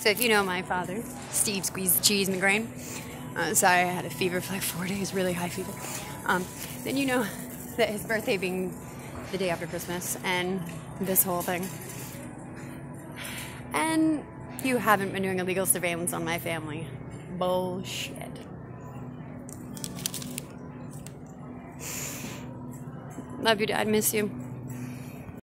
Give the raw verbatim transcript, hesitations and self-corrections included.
So if you know my father, Steve Squeeze the Cheese McGrane, uh, sorry, I had a fever for like four days, really high fever, um, then you know that his birthday being the day after Christmas and this whole thing. And you haven't been doing illegal surveillance on my family. Bullshit. Love you, Dad. Miss you.